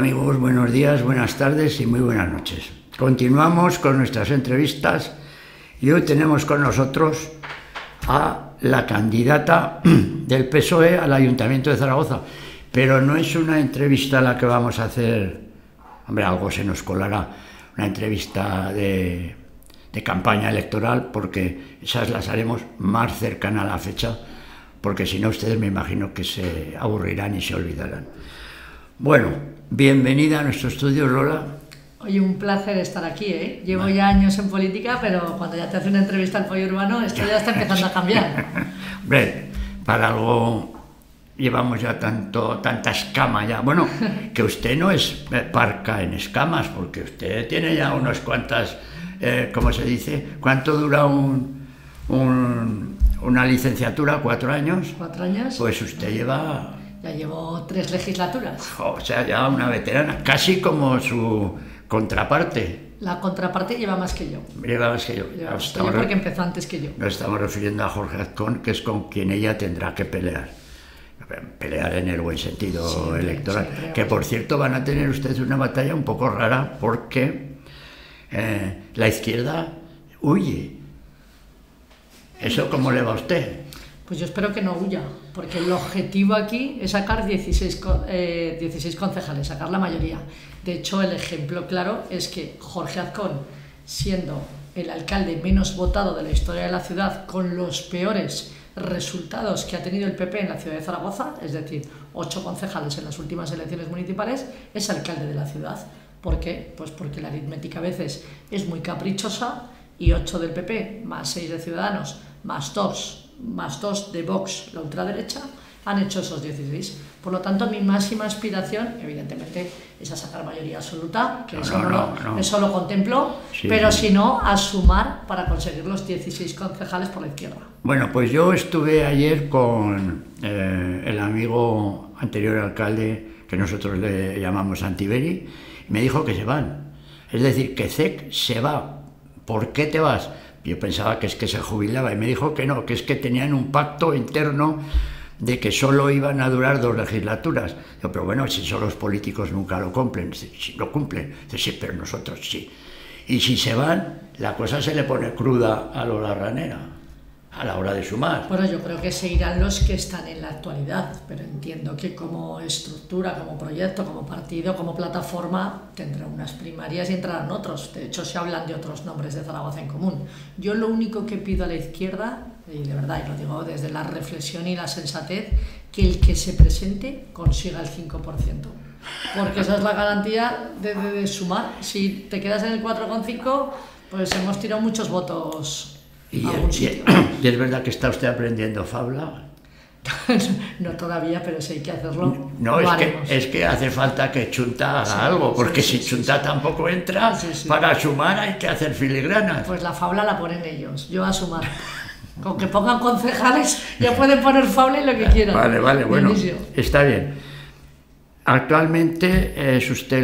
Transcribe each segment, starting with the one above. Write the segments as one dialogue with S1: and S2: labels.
S1: amigos? Buenos días, buenas tardes y muy buenas noches. Continuamos con nuestras entrevistas y hoy tenemos con nosotros a la candidata del PSOE al Ayuntamiento de Zaragoza. Pero no es una entrevista la que vamos a hacer, hombre, algo se nos colará, una entrevista de campaña electoral, porque esas las haremos más cercana a la fecha, porque si no ustedes me imagino que se aburrirán y se olvidarán. Bueno, bienvenida a nuestro estudio, Lola.
S2: Oye, un placer estar aquí, ¿eh? Llevo ya años en política, pero cuando ya te hace una entrevista al Pollo Urbano, esto ya está empezando a cambiar.
S1: Hombre, para algo llevamos ya tanta escama ya. Bueno, que usted no es parca en escamas, porque usted tiene ya unas cuantas, ¿cómo se dice? ¿Cuánto dura una licenciatura? ¿4 años?
S2: 4 años.
S1: Pues usted lleva...
S2: Ya llevo 3 legislaturas.
S1: O sea, ya una veterana, casi como su contraparte.
S2: La contraparte lleva más que yo.
S1: Lleva más que yo.
S2: Lleva más que yo porque empezó antes que yo.
S1: Nos estamos refiriendo a Jorge Azcón, que es con quien ella tendrá que pelear. Pelear en el buen sentido siempre, electoral. Siempre. Que por cierto van a tener ustedes una batalla un poco rara porque la izquierda huye. ¿Eso cómo le va a usted?
S2: Pues yo espero que no huya, porque el objetivo aquí es sacar 16 concejales, sacar la mayoría. De hecho, el ejemplo claro es que Jorge Azcón, siendo el alcalde menos votado de la historia de la ciudad, con los peores resultados que ha tenido el PP en la ciudad de Zaragoza, es decir, 8 concejales en las últimas elecciones municipales, es alcalde de la ciudad. ¿Por qué? Pues porque la aritmética a veces es muy caprichosa y 8 del PP más 6 de Ciudadanos más 2 de Vox, la ultraderecha, han hecho esos 16. Por lo tanto, mi máxima aspiración, evidentemente, es a sacar mayoría absoluta, que eso lo contemplo, sí, pero sí. Si no, a sumar para conseguir los 16 concejales por la izquierda.
S1: Bueno, pues yo estuve ayer con el amigo anterior alcalde, que nosotros le llamamos Antiberi, y me dijo que se van. Es decir, que CEC se va. ¿Por qué te vas? Yo pensaba que es que se jubilaba y me dijo que no, que es que tenían un pacto interno de que solo iban a durar 2 legislaturas. Yo, pero bueno, si son los políticos nunca lo cumplen, si lo cumplen, sí, pero nosotros sí. Y si se van, la cosa se le pone cruda a Lola Ranera a la hora de sumar.
S2: Bueno, yo creo que se irán los que están en la actualidad, pero entiendo que como estructura, como proyecto, como partido, como plataforma, tendrá unas primarias y entrarán otros. De hecho, se hablan de otros nombres de Zaragoza en común. Yo lo único que pido a la izquierda, y de verdad, y lo digo desde la reflexión y la sensatez, que el que se presente consiga el 5%. Porque esa es la garantía de sumar. Si te quedas en el 4,5, pues hemos tirado muchos votos.
S1: Y es verdad que está usted aprendiendo fabla.
S2: No todavía, pero sí hay que hacerlo.
S1: No, es que hace falta que Chunta haga algo, porque si Chunta tampoco entra, para sumar hay que hacer filigranas.
S2: Pues la fabla la ponen ellos, yo a sumar. Con que pongan concejales, ya pueden poner fabla y lo que quieran.
S1: Vale, bueno, está bien. Actualmente es usted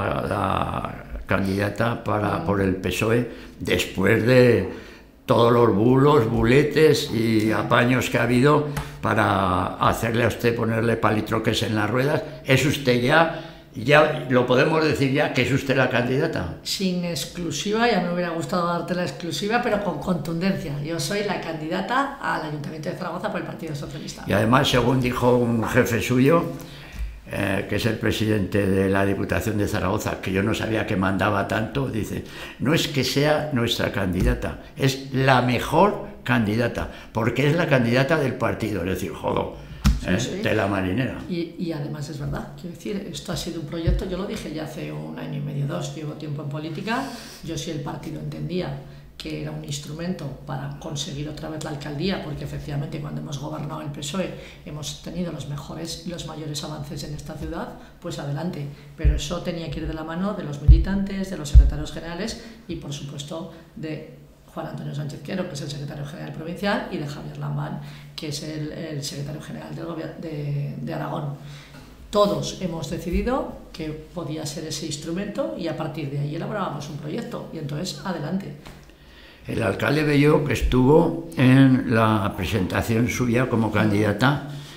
S1: la candidata por el PSOE, después de todos los bulos, buletes y apaños que ha habido para hacerle a usted ponerle palitroques en las ruedas. ¿Es usted ya lo podemos decir ya, que es usted la candidata?
S2: Sin exclusiva, ya me hubiera gustado darte la exclusiva, pero con contundencia. Yo soy la candidata al Ayuntamiento de Zaragoza por el Partido Socialista.
S1: Y además, según dijo un jefe suyo, que es el presidente de la Diputación de Zaragoza, que yo no sabía que mandaba tanto, dice, no es que sea nuestra candidata, es la mejor candidata, porque es la candidata del partido, es decir, jodo, de la marinera.
S2: Y además es verdad, quiero decir, esto ha sido un proyecto, yo lo dije ya hace 1 año y medio, 2, llevo tiempo en política, yo sí el partido entendía que era un instrumento para conseguir otra vez la alcaldía, porque efectivamente cuando hemos gobernado el PSOE hemos tenido los mejores y los mayores avances en esta ciudad, pues adelante. Pero eso tenía que ir de la mano de los militantes, de los secretarios generales y por supuesto de Juan Antonio Sánchez Quero, que es el secretario general provincial, y de Javier Lambán, que es el secretario general del gobierno de Aragón. Todos hemos decidido que podía ser ese instrumento y a partir de ahí elaborábamos un proyecto y entonces adelante.
S1: El alcalde Bello, que estuvo en la presentación suya como candidata,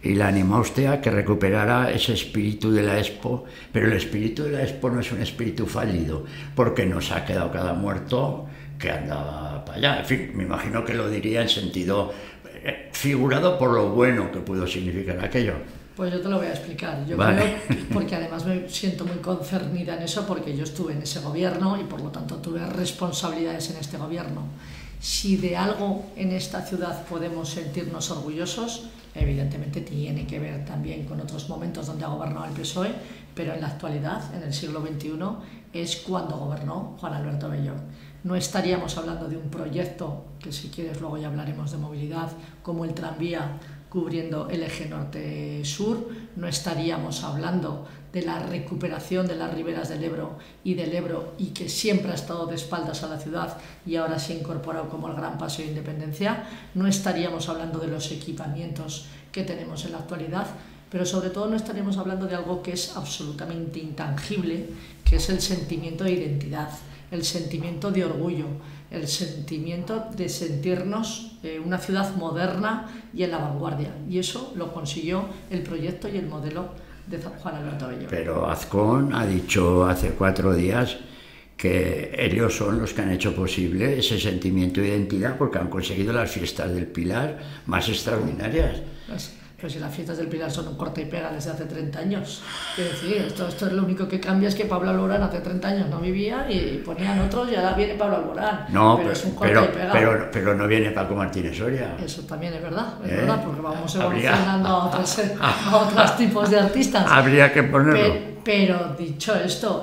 S1: y la animó a usted a que recuperara ese espíritu de la Expo, pero el espíritu de la Expo no es un espíritu fallido, porque nos ha quedado cada muerto que andaba para allá. En fin, me imagino que lo diría en sentido figurado por lo bueno que pudo significar aquello.
S2: Pues yo te lo voy a explicar. Yo
S1: vale.
S2: creo, porque además me siento muy concernida en eso, porque yo estuve en ese gobierno y por lo tanto tuve responsabilidades en este gobierno. Si de algo en esta ciudad podemos sentirnos orgullosos, evidentemente tiene que ver también con otros momentos donde ha gobernado el PSOE, pero en la actualidad, en el siglo XXI, es cuando gobernó Juan Alberto Belloc. No estaríamos hablando de un proyecto, que si quieres luego ya hablaremos de movilidad, como el tranvía cubriendo el eje norte-sur, no estaríamos hablando de la recuperación de las riberas del Ebro y que siempre ha estado de espaldas a la ciudad y ahora se ha incorporado como el Gran Paseo de Independencia, no estaríamos hablando de los equipamientos que tenemos en la actualidad, pero sobre todo no estaríamos hablando de algo que es absolutamente intangible, que es el sentimiento de identidad, el sentimiento de orgullo, el sentimiento de sentirnos una ciudad moderna y en la vanguardia. Y eso lo consiguió el proyecto y el modelo de Juan Alberto Belloc.
S1: Pero Azcón ha dicho hace 4 días que ellos son los que han hecho posible ese sentimiento de identidad porque han conseguido las fiestas del Pilar más extraordinarias.
S2: Pero si las fiestas del Pilar son un corta y pega desde hace 30 años. Quiero decir, esto es lo único que cambia, es que Pablo Alborán hace 30 años no vivía y ponían otros y ahora viene Pablo Alborán.
S1: No,
S2: pero es un corta y pega.
S1: Pero no viene Paco Martínez Soria.
S2: Eso también es verdad, porque vamos evolucionando a otros tipos de artistas.
S1: Habría que ponerlo.
S2: Pero dicho esto,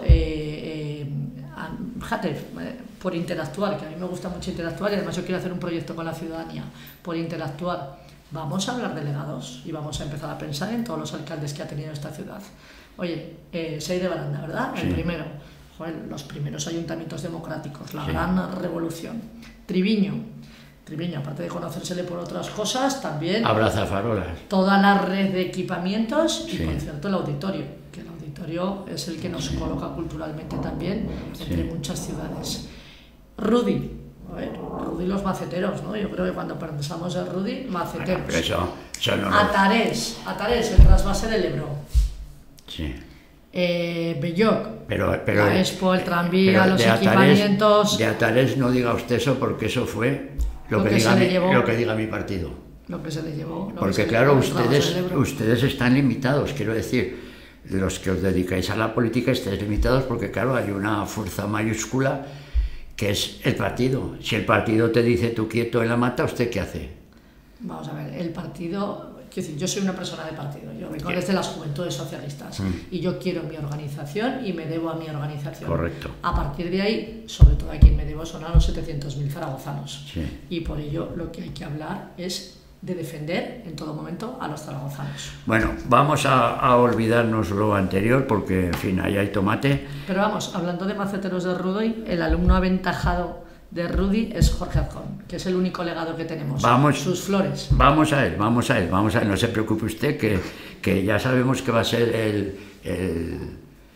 S2: fíjate, por interactuar, que a mí me gusta mucho interactuar y además yo quiero hacer un proyecto con la ciudadanía, por interactuar. Vamos a hablar de legados y vamos a empezar a pensar en todos los alcaldes que ha tenido esta ciudad. Oye, Sey de Baranda, ¿verdad? Sí. El primero. Joder, los primeros ayuntamientos democráticos, la gran revolución. Triviño, aparte de conocérsele por otras cosas, también...
S1: Abrazafarolas.
S2: Toda la red de equipamientos y, por cierto, el auditorio, que el auditorio es el que nos coloca culturalmente también entre muchas ciudades. Rudy. A ver, Rudy los maceteros, ¿no? Yo creo que cuando pensamos en Rudy, maceteros.
S1: Bueno, eso no
S2: Atarés, el trasvase del Ebro.
S1: Sí.
S2: Belloc,
S1: pero
S2: la Expo, el tranvía, los equipamientos...
S1: De Atarés no diga usted eso porque eso fue lo que diga mi partido.
S2: Lo que se le llevó.
S1: Porque claro, ustedes están limitados, quiero decir, los que os dedicáis a la política estáis limitados porque claro, hay una fuerza mayúscula que es el partido. Si el partido te dice tú quieto en la mata, ¿usted qué hace?
S2: Vamos a ver, el partido... Quiero decir, yo soy una persona de partido, yo vengo desde las Juventudes Socialistas y yo quiero mi organización y me debo a mi organización.
S1: Correcto.
S2: A partir de ahí, sobre todo a quien me debo son a los 700.000 zaragozanos.
S1: Sí.
S2: Y por ello lo que hay que hablar es de defender en todo momento a los zaragozanos.
S1: Bueno, vamos a olvidarnos lo anterior porque, en fin, ahí hay tomate.
S2: Pero vamos, hablando de maceteros de Rudy, el alumno aventajado de Rudy es Jorge Azcón, que es el único legado que tenemos. Sus flores.
S1: Vamos a él. No se preocupe usted que ya sabemos que va a ser el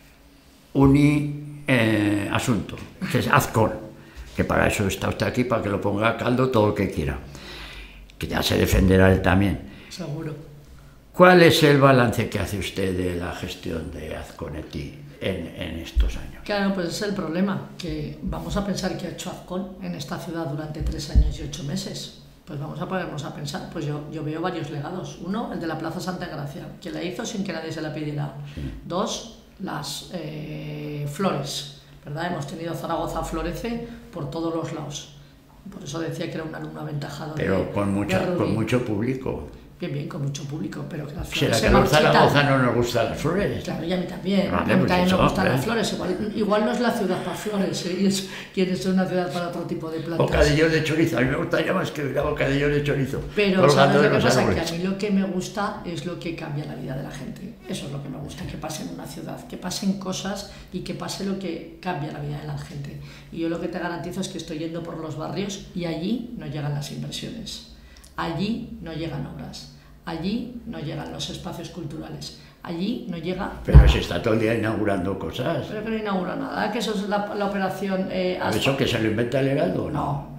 S1: asunto, que es Azcón, que para eso está usted aquí, para que lo ponga a caldo todo lo que quiera. Que ya se defenderá él también.
S2: Seguro.
S1: ¿Cuál es el balance que hace usted de la gestión de Azcónetti en estos años?
S2: Claro, pues es el problema, que vamos a pensar qué ha hecho Azcón en esta ciudad durante 3 años y 8 meses. Pues vamos a ponernos a pensar, pues yo veo varios legados. Uno, el de la Plaza Santa Gracia, que la hizo sin que nadie se la pidiera. Sí. 2, las flores, ¿verdad? Hemos tenido Zaragoza florece por todos los lados. Por eso decía que era un alumno aventajado.
S1: Pero con mucho público.
S2: Bien, con mucho público, pero que las flores
S1: ¿será que a los zaragozas no nos gustan las flores?
S2: Claro, y a mí también.
S1: Vale,
S2: a mí también
S1: me
S2: gustan las flores. Igual no es la ciudad para flores, y es una ciudad para otro tipo de plantas.
S1: Bocadillos de chorizo, a mí me gustaría más que hubiera bocadillos de chorizo.
S2: Pero ¿sabes lo que pasa? Que a mí lo que me gusta es lo que cambia la vida de la gente. Eso es lo que me gusta, que pase en una ciudad, que pasen cosas y que pase lo que cambia la vida de la gente. Y yo lo que te garantizo es que estoy yendo por los barrios y allí no llegan las inversiones, allí no llegan obras. Allí no llegan los espacios culturales, allí no llega
S1: Pero
S2: nada.
S1: se está todo el día inaugurando cosas.
S2: Pero que no inaugura nada, que eso es la operación...
S1: ¿Eso que se lo inventa el Heraldo?
S2: No,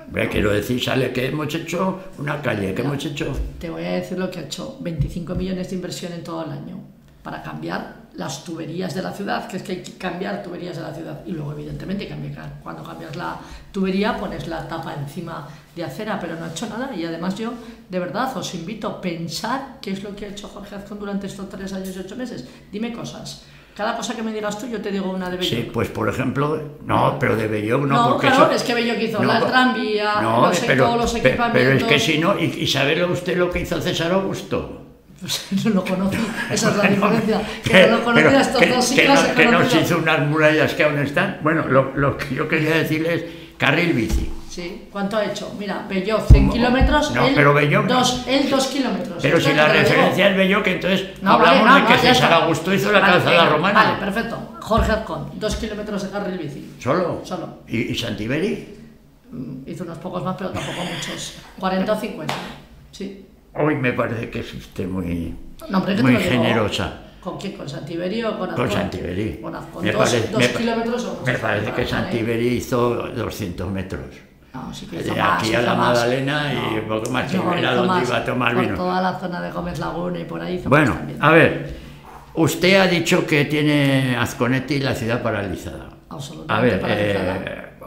S1: quiero decir, sale que hemos hecho una calle, que hemos hecho...
S2: Te voy a decir lo que ha hecho. 25 millones de inversión en todo el año para cambiar las tuberías de la ciudad, que es que hay que cambiar tuberías de la ciudad. Y luego, evidentemente, cuando cambias la tubería, pones la tapa encima de acera, pero no ha hecho nada. Y además yo, de verdad, os invito a pensar qué es lo que ha hecho Jorge Azcón durante estos 3 años y 8 meses. Dime cosas. Cada cosa que me digas tú, yo te digo una de Belloc.
S1: Sí, pues por ejemplo, no, pero de Belloc no.
S2: No,
S1: porque
S2: claro,
S1: eso,
S2: es que Belloc hizo la tranvía, todos los equipamientos...
S1: Pero es que si no, y sabe usted lo que hizo César Augusto.
S2: Pues no lo conocí, esa es la diferencia, que no lo conocía estos dos siglos.
S1: Que nos hizo unas murallas que aún están. Bueno, lo que yo quería decirle es carril bici.
S2: Sí, ¿cuánto ha hecho? Mira, Belloc 100 kilómetros,
S1: no, pero Belloc,
S2: 2 kilómetros.
S1: Pero si la referencia es Belloc, entonces hablamos de que César Augusto hizo la calzada romana.
S2: Vale, perfecto. Jorge Azcón, 2 kilómetros de carril bici.
S1: ¿Solo?
S2: Solo.
S1: ¿Y Santiberi?
S2: Hizo unos pocos más, pero tampoco muchos. 40 o 50, sí.
S1: Hoy me parece que es usted muy generosa.
S2: ¿Con quién? ¿Con Santiberi o con Azcón?
S1: Con Santiberi.
S2: Con Azcón. 2 kilómetros o
S1: me parece que Santiberi hizo 200 metros.
S2: No, sí que hizo
S1: de
S2: más,
S1: aquí a la Magdalena
S2: no,
S1: y un poco más, era donde iba a tomar vino.
S2: Por toda la zona de Gómez Laguna y por ahí hizo
S1: bueno,
S2: más también.
S1: A ver, usted ha dicho que tiene Azconetti la ciudad paralizada.
S2: Absolutamente paralizada.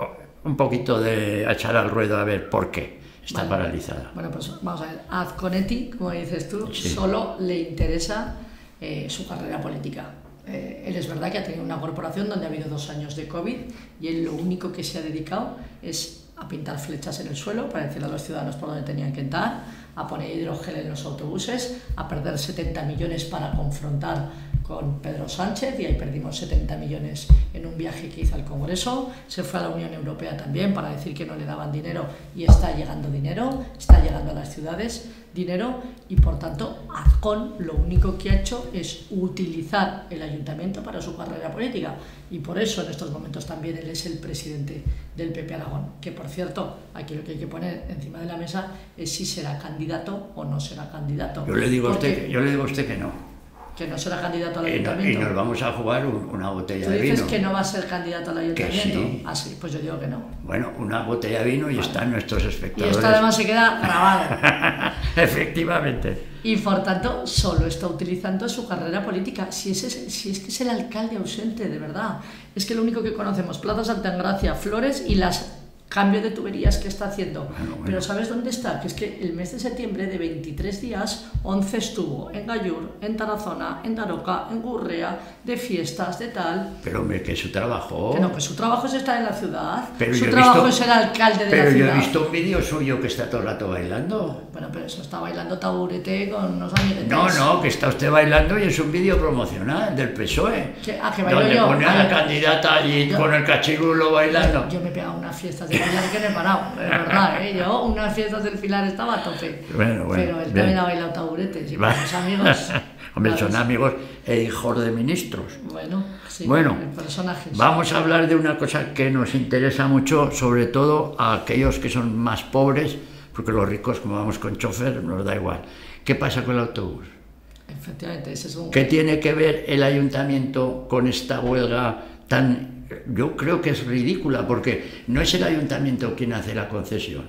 S1: Un poquito de echar al ruedo a ver por qué está paralizada.
S2: Bueno, pues vamos a ver, a Azconetti, como dices tú,
S1: sí,
S2: solo le interesa su carrera política. Él es verdad que ha tenido una corporación donde ha habido 2 años de COVID y él lo único que se ha dedicado es a pintar flechas en el suelo para decirle a los ciudadanos por dónde tenían que entrar, a poner hidrogel en los autobuses, a perder 70 millones para confrontar con Pedro Sánchez, y ahí perdimos 70 millones en un viaje que hizo al Congreso. Se fue a la Unión Europea también para decir que no le daban dinero, y está llegando dinero, está llegando a las ciudades dinero, y por tanto Azcón lo único que ha hecho es utilizar el ayuntamiento para su carrera política, y por eso en estos momentos también él es el presidente del PP Aragón, que por cierto, aquí lo que hay que poner encima de la mesa es si será candidato o no será candidato.
S1: Yo le digo a usted que no.
S2: Que no será candidato al ayuntamiento.
S1: Y nos vamos a jugar una botella de vino.
S2: ¿Tú dices que no va a ser candidato al ayuntamiento?
S1: Que sí.
S2: Ah, sí, pues yo digo que no.
S1: Bueno, una botella de vino y están nuestros espectadores.
S2: Y esto además se queda grabado.
S1: Efectivamente.
S2: Y por tanto, solo está utilizando su carrera política. Si es que es el alcalde ausente, de verdad. Es que lo único que conocemos, Plaza Santa Engracia, Flores y las cambio de tuberías que está haciendo. Bueno. Pero ¿sabes dónde está? Que es que el mes de septiembre, de 23 días, 11 estuvo en Gallur, en Tarazona, en Daroca, en Gurrea, de fiestas, de tal.
S1: Pero hombre, que su trabajo...
S2: Que no, que su trabajo es estar en la ciudad.
S1: Pero
S2: su trabajo es ser alcalde de la ciudad.
S1: Pero yo he visto un vídeo suyo que está todo el rato bailando.
S2: Bueno, pero eso está bailando taburete con unos amiguetes.
S1: No, que está usted bailando y es un vídeo promocional del PSOE.
S2: Que bailo
S1: donde
S2: yo.
S1: Pone a la candidata allí con el cachirulo bailando.
S2: Yo me he pegado unas fiestas de Pilar que no he parado, de verdad, ¿eh? Yo unas fiestas del Pilar estaba a tope.
S1: Bueno,
S2: pero él también ha bailado taburetes y con sus amigos.
S1: Hombre, son amigos e hijos de ministros.
S2: Bueno, sí,
S1: bueno,
S2: personajes.
S1: Vamos a hablar de una cosa que nos interesa mucho, sobre todo a aquellos que son más pobres, porque los ricos, como vamos con chofer, nos da igual. ¿Qué pasa con el autobús?
S2: Efectivamente, ese es un...
S1: ¿Qué tiene que ver el ayuntamiento con esta huelga tan... Yo creo que es ridícula, porque no es el ayuntamiento quien hace la concesión.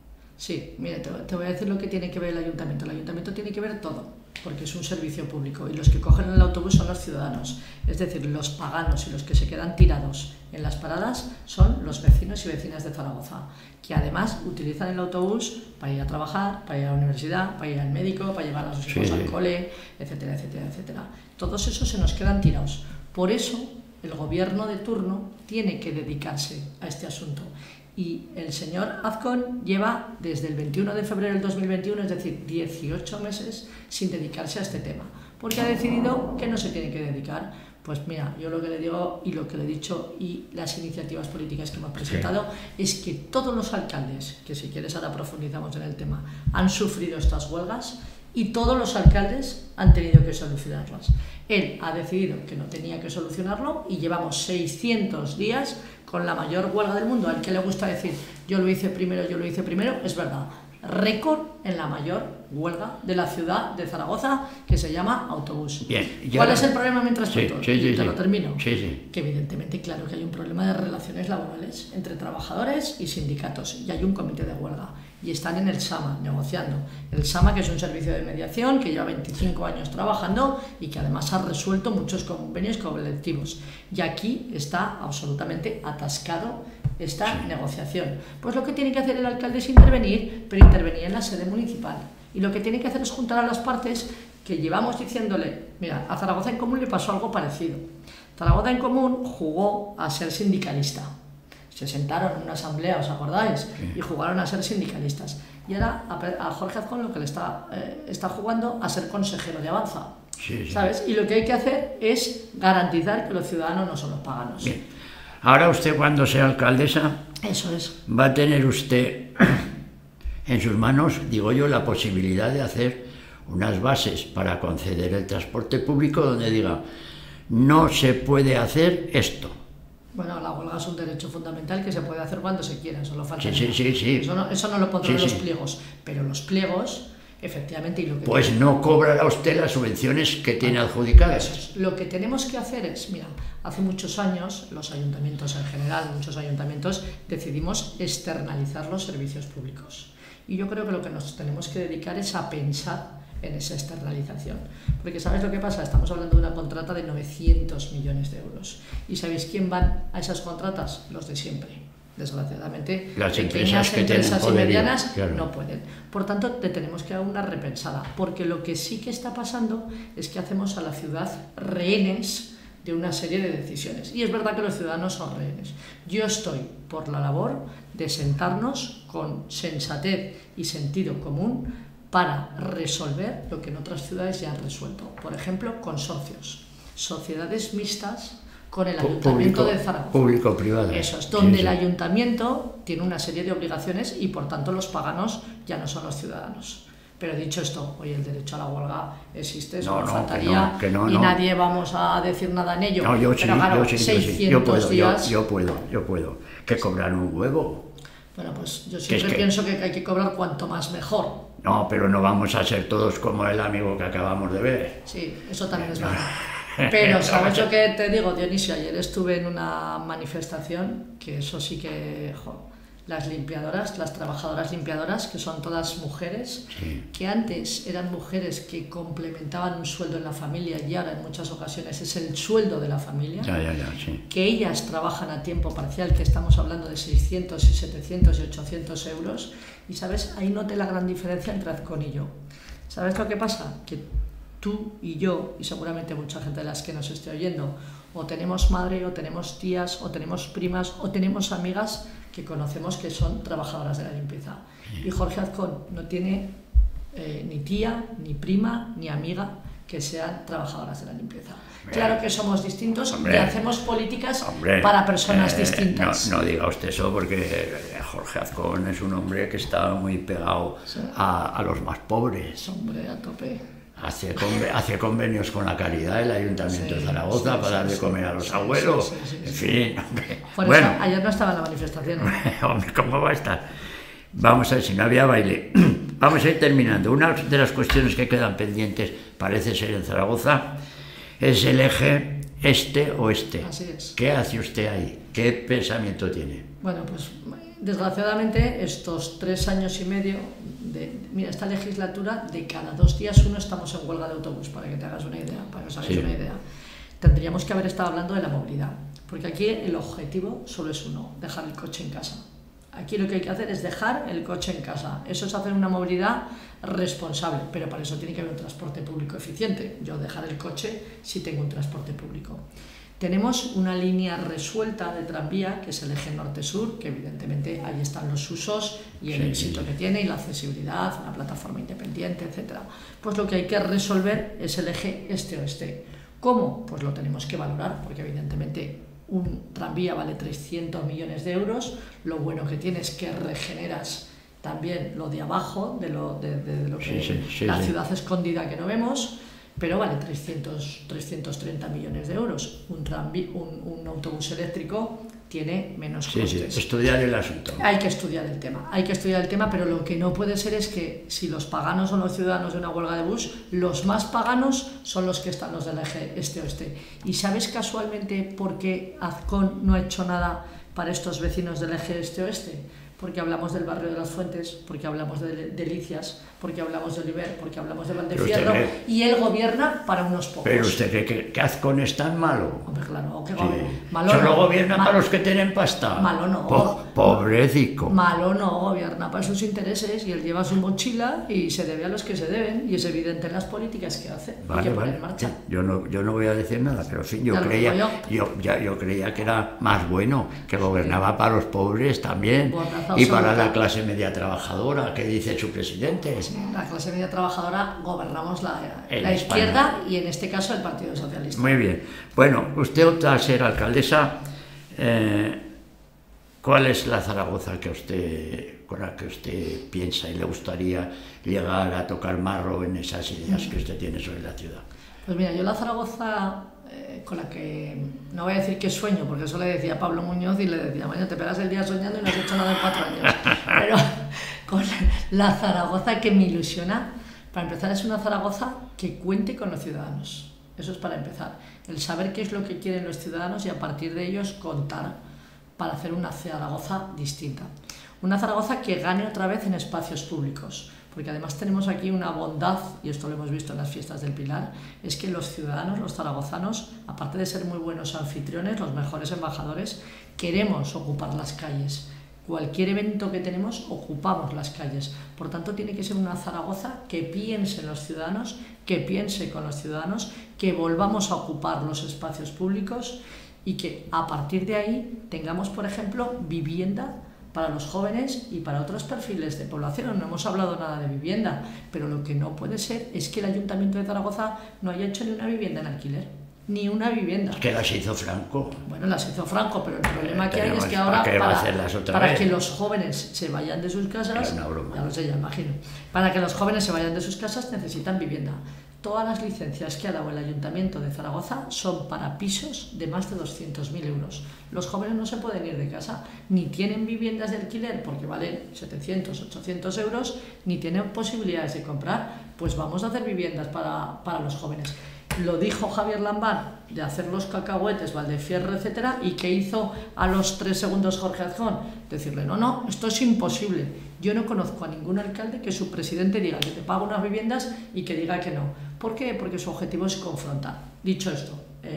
S2: Sí, mira, te voy a decir lo que tiene que ver el ayuntamiento. El ayuntamiento tiene que ver todo, porque es un servicio público y los que cogen el autobús son los ciudadanos. Es decir, los paganos y los que se quedan tirados en las paradas son los vecinos y vecinas de Zaragoza, que además utilizan el autobús para ir a trabajar, para ir a la universidad, para ir al médico, para llevar a sus hijos al cole, etcétera, etcétera, etcétera. Todos esos se nos quedan tirados. Por eso el gobierno de turno tiene que dedicarse a este asunto. Y el señor Azcón lleva desde el 21 de febrero del 2021, es decir, 18 meses sin dedicarse a este tema, porque ha decidido que no se tiene que dedicar. Pues mira, yo lo que le digo y lo que le he dicho y las iniciativas políticas que hemos presentado es que todos los alcaldes, que si quieres ahora profundizamos en el tema, han sufrido estas huelgas y todos los alcaldes han tenido que solucionarlas. Él ha decidido que no tenía que solucionarlo y llevamos 600 días con la mayor huelga del mundo. Al que le gusta decir yo lo hice primero, es verdad. récord en la mayor huelga de la ciudad de Zaragoza, que se llama autobús.
S1: Bien,
S2: ¿Cuál es el problema mientras tanto?
S1: Sí,
S2: Te lo termino.
S1: Sí.
S2: Que evidentemente, claro que hay un problema de relaciones laborales entre trabajadores y sindicatos, y hay un comité de huelga, y están en el SAMA negociando. El SAMA, que es un servicio de mediación que lleva 25 años trabajando y que además ha resuelto muchos convenios colectivos. Y aquí está absolutamente atascado esta negociación. Pues lo que tiene que hacer el alcalde es intervenir, pero intervenir en la sede municipal. Y lo que tiene que hacer es juntar a las partes, que llevamos diciéndole, mira, a Zaragoza en Común le pasó algo parecido. Zaragoza en Común jugó a ser sindicalista. Se sentaron en una asamblea, ¿os acordáis? Sí. Y jugaron a ser sindicalistas. Y ahora a Jorge Azcón lo que le está jugando a ser consejero de Avanza. Sí. ¿Sabes? Y lo que hay que hacer es garantizar que los ciudadanos no son los paganos.
S1: Bien. Ahora usted, cuando sea alcaldesa,
S2: eso es,
S1: va a tener usted en sus manos, digo yo, la posibilidad de hacer unas bases para conceder el transporte público donde diga, no se puede hacer esto.
S2: Bueno, la huelga es un derecho fundamental que se puede hacer cuando se quiera, solo falta.
S1: Sí.
S2: Eso no lo pondrán en los pliegos, pero los pliegos, efectivamente... Y lo que
S1: pues no cobrará usted las subvenciones que tiene adjudicadas.
S2: Lo que tenemos que hacer es, mira, hace muchos años, los ayuntamientos en general, muchos ayuntamientos, decidimos externalizar los servicios públicos. Y yo creo que lo que nos tenemos que dedicar es a pensar en esa externalización. Porque ¿sabes lo que pasa? Estamos hablando de una contrata de 900 millones de euros. ¿Y sabéis quién van a esas contratas? Los de siempre. Desgraciadamente,
S1: las
S2: pequeñas
S1: empresas
S2: y medianas
S1: claro,
S2: no pueden. Por tanto, te tenemos que dar una repensada. Porque lo que sí que está pasando es que hacemos a la ciudad rehenes de una serie de decisiones. Y es verdad que los ciudadanos son rehenes. Yo estoy por la labor de sentarnos con sensatez y sentido común para resolver lo que en otras ciudades ya han resuelto. Por ejemplo, consorcios, sociedades mixtas con el Ayuntamiento de Zaragoza.
S1: Público-privado.
S2: Eso es, donde el Ayuntamiento tiene una serie de obligaciones y por tanto los paganos ya no son los ciudadanos. Pero dicho esto, hoy el derecho a la huelga existe, eso no faltaría,
S1: que no,
S2: y nadie vamos a decir nada en ello.
S1: No, yo sí,
S2: pero claro,
S1: yo
S2: 600 días...
S1: Yo puedo. Que cobrar un huevo.
S2: Bueno, pues yo siempre pienso que hay que cobrar cuanto más mejor.
S1: No, pero no vamos a ser todos como el amigo que acabamos de ver.
S2: Sí, eso también es verdad. Pero ¿sabes lo que te digo, Dionisio? Ayer estuve en una manifestación que eso sí que... las limpiadoras, las trabajadoras limpiadoras, que son todas mujeres, que antes eran mujeres que complementaban un sueldo en la familia y ahora en muchas ocasiones es el sueldo de la familia, que ellas trabajan a tiempo parcial, que estamos hablando de 600 y 700 y 800 euros, y ¿sabes? Ahí noté la gran diferencia entre Azcón y yo. ¿Sabes lo que pasa? Que tú y yo, y seguramente mucha gente de las que nos esté oyendo, o tenemos madre, o tenemos tías, o tenemos primas, o tenemos amigas que conocemos que son trabajadoras de la limpieza. Y Jorge Azcón no tiene ni tía, ni prima, ni amiga que sean trabajadoras de la limpieza. Claro que somos distintos y hacemos políticas para personas distintas.
S1: No diga usted eso, porque Jorge Azcón es un hombre que está muy pegado a los más pobres.
S2: Hombre, a tope.
S1: Hace convenios con la caridad del Ayuntamiento de Zaragoza para dar de comer a los abuelos. En fin, hombre.
S2: Por eso ayer no estaba en la manifestación.
S1: Hombre, ¿cómo va a estar? Vamos a ver si no había baile. Vamos a ir terminando. Una de las cuestiones que quedan pendientes, parece ser en Zaragoza, es el eje este-oeste.
S2: Así es.
S1: ¿Qué hace usted ahí? ¿Qué pensamiento tiene?
S2: Bueno, pues desgraciadamente estos 3 años y medio, mira, esta legislatura, de cada 2 días uno estamos en huelga de autobús, para que te hagas una idea, para que os hagáis una idea. Tendríamos que haber estado hablando de la movilidad, porque aquí el objetivo solo es uno, dejar el coche en casa. Aquí lo que hay que hacer es dejar el coche en casa. Eso es hacer una movilidad responsable, pero para eso tiene que haber un transporte público eficiente. Yo dejar el coche si tengo un transporte público. Tenemos una línea resuelta de tranvía, que es el eje norte-sur, que evidentemente ahí están los usos y el éxito que tiene y la accesibilidad, una plataforma independiente, etc. Pues lo que hay que resolver es el eje este-oeste. ¿Cómo? Pues lo tenemos que valorar, porque evidentemente un tranvía vale 300 millones de euros, lo bueno que tiene es que regeneras también lo de abajo, de lo que la ciudad escondida que no vemos, pero vale 330 millones de euros. Un autobús eléctrico tiene menos
S1: Sí,
S2: costes.
S1: sí, estudiar el asunto.
S2: Hay que estudiar el tema, pero lo que no puede ser es que si los paganos son los ciudadanos de una huelga de bus, los más paganos son los que están los del eje este-oeste. ¿Y sabes casualmente por qué Azcón no ha hecho nada para estos vecinos del eje este-oeste? Porque hablamos del barrio de las Fuentes, porque hablamos de Delicias, porque hablamos de Oliver, porque hablamos de Valdefierro, y él gobierna para unos pocos.
S1: Pero usted cree que Azcón es tan malo.
S2: Hombre, claro, que
S1: Sí.
S2: malo
S1: Solo
S2: no.
S1: gobierna para los que tienen pasta.
S2: Malo no.
S1: Pobrecico.
S2: Malo no, gobierna para sus intereses y él lleva su mochila y se debe a los que se deben, y es evidente en las políticas que hace.
S1: Vale,
S2: que poner
S1: vale.
S2: en marcha.
S1: Yo no voy a decir nada, pero en fin, yo
S2: Ya lo
S1: creía,
S2: digo
S1: yo creía que era más bueno, que gobernaba para los pobres también
S2: Borraza
S1: y para
S2: absoluta.
S1: la clase media trabajadora, que dice su presidente.
S2: La clase media trabajadora gobernamos la
S1: En
S2: izquierda y en este caso el Partido Socialista.
S1: Muy bien. Bueno, usted opta a ser alcaldesa. ¿Cuál es la Zaragoza con la que usted piensa y le gustaría llegar a tocar marro en esas ideas que usted tiene sobre la ciudad?
S2: Pues mira, yo la Zaragoza con la que no voy a decir que sueño, porque eso le decía a Pablo Muñoz y le decía, mañana te pegas el día soñando y no has hecho nada en 4 años. Pero con la Zaragoza que me ilusiona, para empezar, es una Zaragoza que cuente con los ciudadanos. Eso es para empezar. El saber qué es lo que quieren los ciudadanos y a partir de ellos contar para hacer una Zaragoza distinta. Una Zaragoza que gane otra vez en espacios públicos. Porque además tenemos aquí una bondad, y esto lo hemos visto en las fiestas del Pilar, es que los ciudadanos, los zaragozanos, aparte de ser muy buenos anfitriones, los mejores embajadores, queremos ocupar las calles. Cualquier evento que tenemos, ocupamos las calles. Por tanto, tiene que ser una Zaragoza que piense en los ciudadanos, que piense con los ciudadanos, que volvamos a ocupar los espacios públicos y que a partir de ahí tengamos, por ejemplo, vivienda para los jóvenes y para otros perfiles de población. No hemos hablado nada de vivienda, pero lo que no puede ser es que el Ayuntamiento de Zaragoza no haya hecho ni una vivienda en alquiler, ni una vivienda.
S1: Que las hizo Franco.
S2: Bueno, las hizo Franco, pero el problema que hay es que
S1: ¿para
S2: ahora
S1: qué va a hacerlas otra
S2: para
S1: vez?
S2: que los jóvenes se vayan de sus casas,
S1: Es una broma.
S2: ya lo sé, ya imagino, para que los jóvenes se vayan de sus casas necesitan vivienda. Todas las licencias que ha dado el Ayuntamiento de Zaragoza son para pisos de más de 200.000 euros. Los jóvenes no se pueden ir de casa, ni tienen viviendas de alquiler porque valen 700, 800 euros, ni tienen posibilidades de comprar. Pues vamos a hacer viviendas para los jóvenes. Lo dijo Javier Lambán, de hacer los cacahuetes, Valdefierro, etcétera, y ¿qué hizo a los 3 segundos Jorge Azcón? Decirle, no, esto es imposible. Yo no conozco a ningún alcalde que su presidente diga que te paga unas viviendas y que diga que no. ¿Por qué? Porque su objetivo es confrontar. Dicho esto,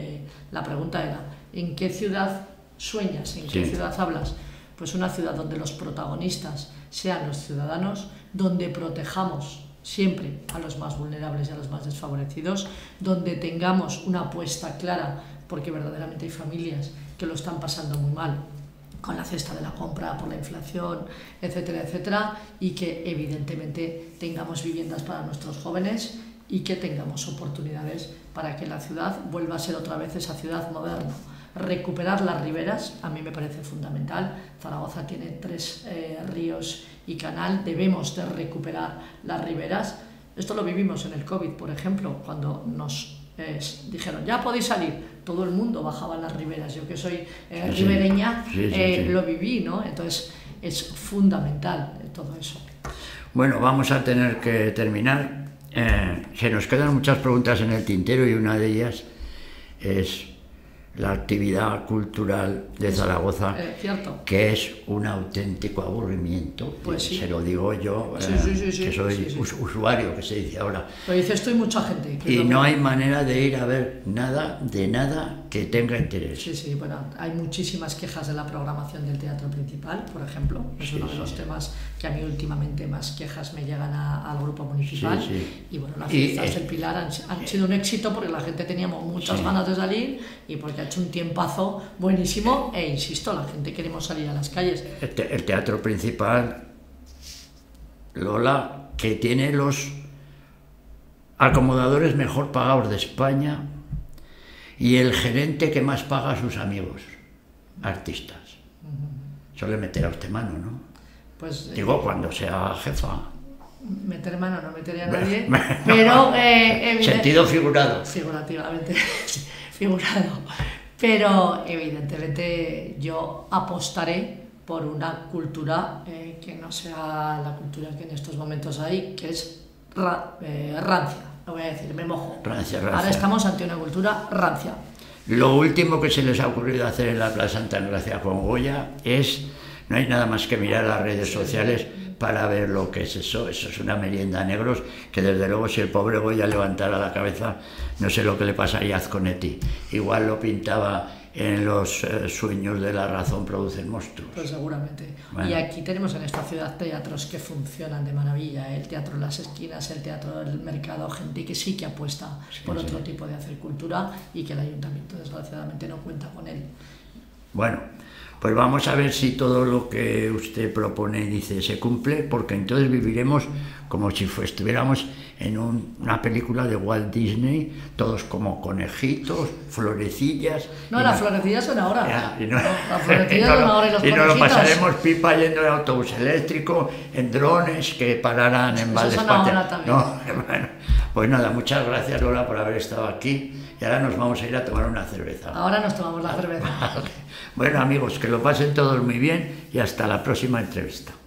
S2: la pregunta era, ¿en qué ciudad sueñas? ¿En qué ciudad hablas? Pues una ciudad donde los protagonistas sean los ciudadanos, donde protejamos siempre a los más vulnerables y a los más desfavorecidos, donde tengamos una apuesta clara, porque verdaderamente hay familias que lo están pasando muy mal con la cesta de la compra, por la inflación, etcétera, etcétera, y que evidentemente tengamos viviendas para nuestros jóvenes y que tengamos oportunidades para que la ciudad vuelva a ser otra vez esa ciudad moderna. Recuperar las riberas a mí me parece fundamental. Zaragoza tiene 3 ríos y canal, debemos de recuperar las riberas. Esto lo vivimos en el COVID, por ejemplo, cuando nos dijeron ya podéis salir, todo el mundo bajaba a las riberas. Yo que soy ribereña, lo viví, ¿no? Entonces es fundamental todo eso.
S1: Bueno, vamos a tener que terminar. Se nos quedan muchas preguntas en el tintero y una de ellas es la actividad cultural de Zaragoza, que es un auténtico aburrimiento.
S2: Pues sí.
S1: Se lo digo yo, que soy usuario, que se dice ahora.
S2: Lo dices tú y mucha gente.
S1: Y no hay manera de ir a ver nada que tenga interés.
S2: Sí, bueno, hay muchísimas quejas de la programación del Teatro Principal, por ejemplo. Es uno de los temas que a mí últimamente más quejas me llegan al grupo municipal. Y bueno, las fiestas del Pilar han sido un éxito porque la gente teníamos muchas ganas de salir y porque ha hecho un tiempazo buenísimo e insisto, la gente queremos salir a las calles.
S1: El Teatro Principal, Lola, que tiene los acomodadores mejor pagados de España y el gerente que más paga a sus amigos, artistas. Suele meter a usted mano, ¿no?
S2: Pues,
S1: digo, cuando sea jefa.
S2: Meter mano no metería a nadie, pero...
S1: sentido figurado.
S2: Figurativamente, figurado. Pero evidentemente yo apostaré por una cultura que no sea la cultura que en estos momentos hay, que es rancia, lo voy a decir, me mojo.
S1: Rancia.
S2: Ahora estamos ante una cultura rancia.
S1: Lo último que se les ha ocurrido hacer en la Plaza Santa Engracia con Goya es, no hay nada más que mirar las redes sociales para ver lo que es eso. Eso es una merienda a negros, que desde luego si el pobre Goya levantara la cabeza, no sé lo que le pasaría a Azconetti. Igual lo pintaba en los sueños de la razón producen monstruos.
S2: Pues seguramente.
S1: Bueno.
S2: Y aquí tenemos en esta ciudad teatros que funcionan de maravilla. El Teatro Las Esquinas, el Teatro del Mercado, gente que sí que apuesta por otro tipo de hacer cultura y que el ayuntamiento desgraciadamente no cuenta con él.
S1: Bueno, pues vamos a ver si todo lo que usted propone y dice se cumple, porque entonces viviremos como si estuviéramos en una película de Walt Disney, todos como conejitos, florecillas.
S2: No, las florecillas son ahora.
S1: Las
S2: florecillas son ahora y los
S1: conejitos. Y nos lo
S2: conejitos.
S1: pasaremos pipa yendo en autobús eléctrico, en drones que pararán en Valdespater. No, bueno, pues nada, muchas gracias Lola por haber estado aquí y ahora nos vamos a ir a tomar una cerveza.
S2: Ahora nos tomamos la cerveza.
S1: Bueno amigos, que lo pasen todos muy bien y hasta la próxima entrevista.